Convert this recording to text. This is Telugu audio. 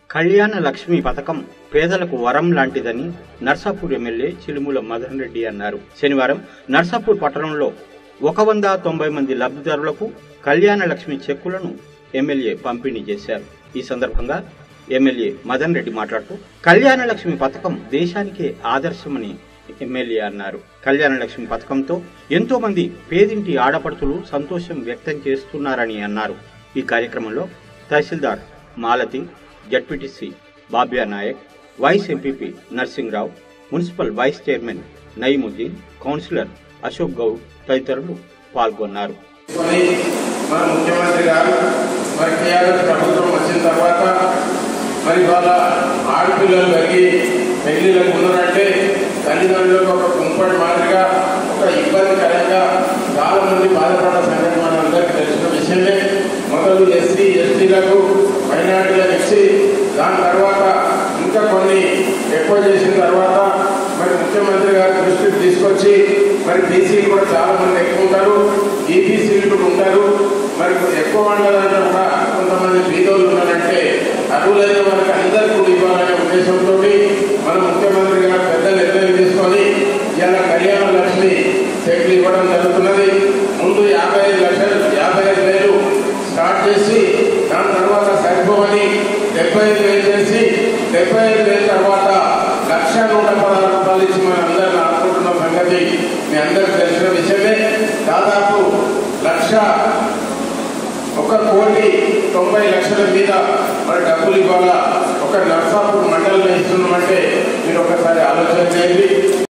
కళ్యాణ లక్ష్మి పథకం పేదలకు వరం లాంటిదని నర్సాపూర్ ఎమ్మెల్యే చిలుముల మదన్ రెడ్డి అన్నారు. శనివారం నర్సాపూర్ పట్టణంలో 190 మంది లబ్ధిదారులకు కళ్యాణ లక్ష్మి చెక్కులను ఎమ్మెల్యే పంపిణీ చేశారు. ఈ సందర్భంగా ఎమ్మెల్యే మదన్ రెడ్డి మాట్లాడుతూ కళ్యాణ లక్ష్మి పథకం దేశానికే ఆదర్శమని ఎమ్మెల్యే అన్నారు. కళ్యాణ లక్ష్మి పథకంతో ఎంతో మంది పేదింటి ఆడపడుతులు సంతోషం వ్యక్తం చేస్తున్నారని అన్నారు. ఈ కార్యక్రమంలో tahsildar Malathi, ZPTC Babya Naik, vice MPP Narsingrao, municipal vice chairman Nayeemuddin, councillor Ashok Goud తదితరులు పాల్గొన్నారు. ముఖ్యమంత్రి గారు ప్రభుత్వం వచ్చిన తర్వాత మరి వాళ్ళ ఆడపిల్లలు కలిగి పెళ్లిలకు ఉన్నారంటే తల్లిదండ్రులకు ఒక కుంపటి మాదిరిగా ఒక ఇబ్బందికరంగా చాలా మంది బాధపడ్డ సంగతి మన అందరికీ తెలిసిన విషయమే. మొదలు ఎస్సీ ఎస్టీలకు మైనార్టీలకు ఇచ్చి దాని తర్వాత ఇంకా కొన్ని ఎక్కువ చేసిన తర్వాత మరి ముఖ్యమంత్రి గారి దృష్టికి తీసుకొచ్చి మరి బీసీలు కూడా చాలా మంది ఎక్కువ ఉంటారు, ఈబీసీలు కూడా ఉంటారు. మరి ఎక్కువ మండలంటే కూడా కొంతమంది బీదోళ్ళు ఉన్నారంటే అర్హులైన వారికి అందరికీ కూడా ఇవ్వాలనే ఉద్దేశంతో మన ముఖ్యమంత్రి గారు పెద్ద నిర్ణయం తీసుకొని ఇలా కళ్యాణ లక్ష్మి చెక్లు ఇవ్వడం జరుగుతున్నది. ముందు 55,00,000 స్టార్ట్ చేసి దాని తర్వాత సరిపోవని 75,000 చేసి 75,000 తర్వాత 1,116 ఇచ్చి మనం అందరిని ఆడుకుంటున్న సంగతి మీ అందరికీ తెలిసిన విషయమే. దాదాపు 1,90,00,000 మీద మరి డబ్బులు ఇవ్వాలా ఒక నర్సాపూర్ మండలంలో ఇస్తున్నామంటే మీరు ఒకసారి ఆలోచన చేయండి.